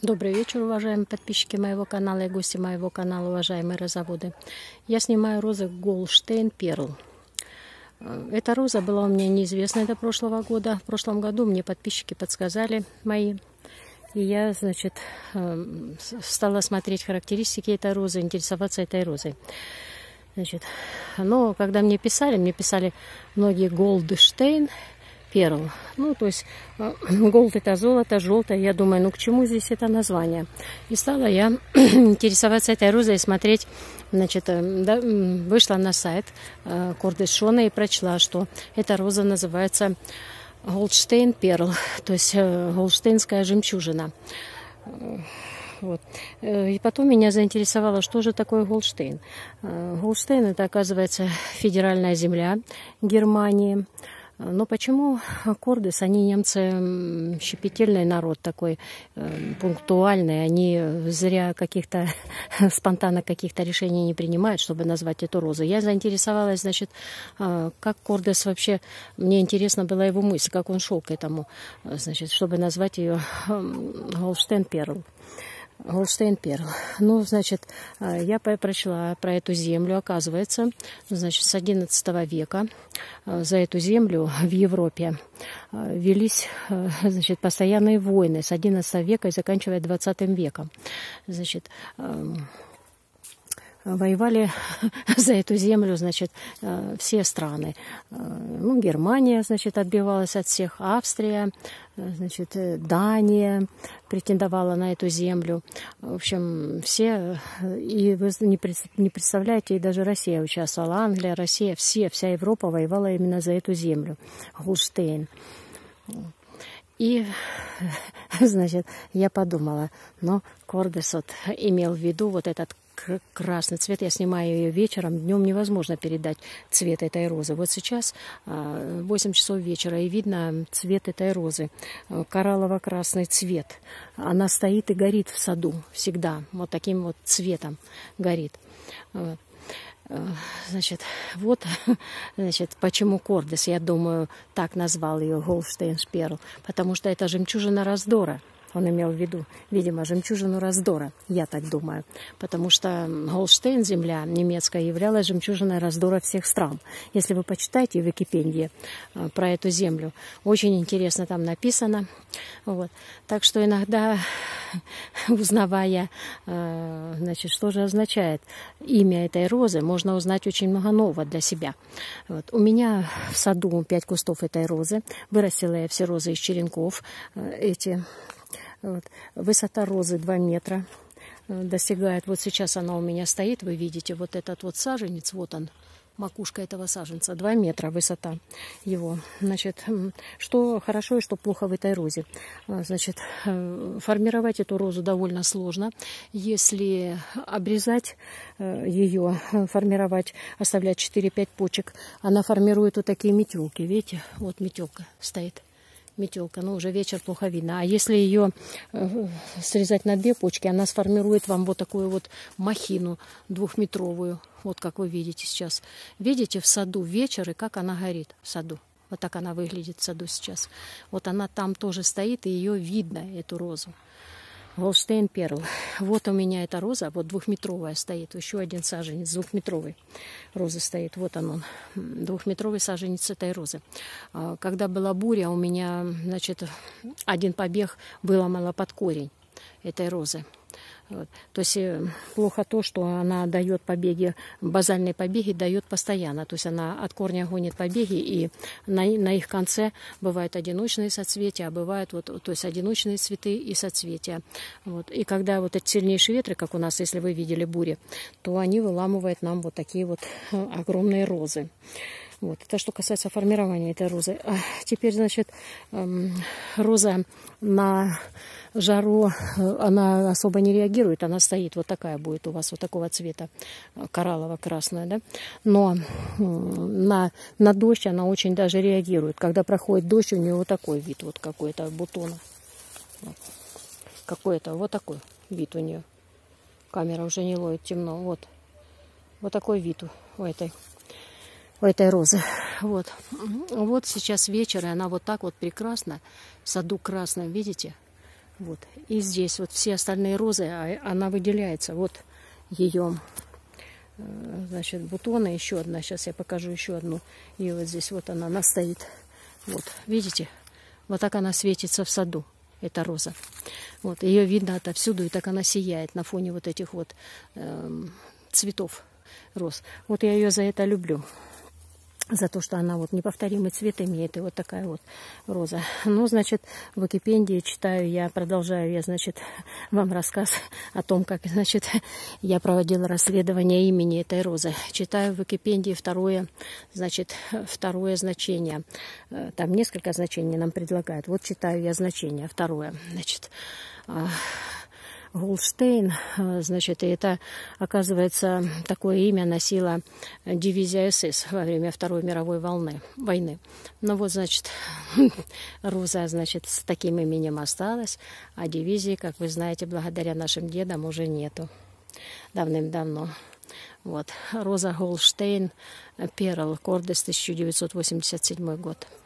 Добрый вечер, уважаемые подписчики моего канала и гости моего канала, уважаемые розоводы. Я снимаю розы Голштейн Перл. Эта роза была у меня неизвестна до прошлого года. В прошлом году мне подписчики подсказали мои. И я, значит, стала смотреть характеристики этой розы, интересоваться этой розой. Значит, но когда мне писали многие Голштейн Перл. Ну, то есть, голд это золото, желтое. Я думаю, ну к чему здесь это название? И стала я интересоваться этой розой и смотреть. Значит, вышла на сайт Кордишона и прочла, что эта роза называется Голштейн Перл, то есть голштейнская жемчужина. Вот. И потом меня заинтересовало, что же такое Голштейн. Голштейн это, оказывается, федеральная земля Германии. Но почему Кордес, они немцы щепетильный народ такой, пунктуальный, они зря каких-то, спонтанно каких-то решений не принимают, чтобы назвать эту розу. Я заинтересовалась, значит, как Кордес вообще, мне интересно была его мысль, как он шел к этому, значит, чтобы назвать ее Голштейн Перл. Голштейн Перл. Ну, значит, я прочла про эту землю. Оказывается, значит, с XI века за эту землю в Европе велись, значит, постоянные войны с XI века и заканчивая XX веком. Значит, воевали за эту землю, значит, все страны. Ну, Германия, значит, отбивалась от всех, Австрия, значит, Дания претендовала на эту землю. В общем, все, и вы не представляете, и даже Россия участвовала, Англия, Россия, вся Европа воевала именно за эту землю, Голштейн. И, значит, я подумала, но Кордес вот имел в виду вот этот красный цвет. Я снимаю ее вечером, днем невозможно передать цвет этой розы. Вот сейчас 8 часов вечера, и видно цвет этой розы. Кораллово-красный цвет. Она стоит и горит в саду всегда. Вот таким вот цветом горит. Значит, вот, значит, почему Кордес, я думаю, так назвал ее Голштейн Перл, потому что это жемчужина раздора. Он имел в виду, видимо, жемчужину раздора, я так думаю. Потому что Голштейн, земля немецкая, являлась жемчужиной раздора всех стран. Если вы почитаете в Википедии про эту землю, очень интересно там написано. Вот. Так что иногда, узнавая, значит, что же означает имя этой розы, можно узнать очень много нового для себя. Вот. У меня в саду 5 кустов этой розы. Вырастила я все розы из черенков. Вот. Высота розы 2 метра достигает. Вот сейчас она у меня стоит, вы видите, вот этот вот саженец, вот он, макушка этого саженца, 2 метра высота его. Значит, что хорошо и что плохо в этой розе. Значит, формировать эту розу довольно сложно. Если обрезать ее, формировать, оставлять 4-5 почек, она формирует вот такие метелки. Видите, вот метелка стоит. Метелка, но уже вечер плохо видно. А если ее срезать на 2 почки, она сформирует вам вот такую вот махину 2-метровую. Вот как вы видите сейчас. Видите в саду вечер и как она горит в саду. Вот так она выглядит в саду сейчас. Вот она там тоже стоит, и ее видно, эту розу. Голштейн Перл. Вот у меня эта роза, вот 2-метровая стоит. Еще один саженец 2-метровой розы стоит. Вот он, 2-метровый саженец этой розы. Когда была буря, у меня, значит, один побег выломала под корень этой розы. Вот. То есть плохо то, что она дает побеги, базальные побеги дает постоянно. То есть она от корня гонит побеги, и на их конце бывают одиночные соцветия, а бывают вот, то есть одиночные цветы и соцветия. Вот. И когда вот эти сильнейшие ветры, как у нас, если вы видели бури, то они выламывают нам вот такие вот огромные розы. Вот. Это что касается формирования этой розы. А теперь, значит, роза на жару, она особо не реагирует, она стоит, вот такая будет у вас, вот такого цвета, кораллово-красная, да? Но на дождь она очень даже реагирует. Когда проходит дождь, у нее вот такой вид, вот какой-то бутона. Какой-то, вот такой вид у нее. Камера уже не ловит, темно, вот. Вот такой вид у этой розы. Вот. Вот сейчас вечер, и она вот так вот прекрасно в саду красном, видите? Вот. И здесь вот все остальные розы, она выделяется. Вот ее, значит, бутоны. Еще одна. Сейчас я покажу еще одну. И вот здесь вот она стоит. Вот, видите? Вот так она светится в саду. Эта роза. Вот, ее видно отовсюду, и так она сияет на фоне вот этих вот цветов роз. Вот я ее за это люблю. За то, что она вот неповторимый цвет имеет. И вот такая вот роза. Ну, значит, в Википедии читаю я, продолжаю я, значит, вам рассказ о том, как, значит, я проводила расследование имени этой розы. Читаю в Википедии второе значение. Там несколько значений нам предлагают. Вот читаю я значение второе. Значит, Голштейн, значит, и это, оказывается, такое имя носила дивизия СС во время Второй мировой войны. Ну вот, значит, роза, значит, с таким именем осталась, а дивизии, как вы знаете, благодаря нашим дедам уже нету давным-давно. Вот, роза Голштейн, Перл, Кордес, 1987 год.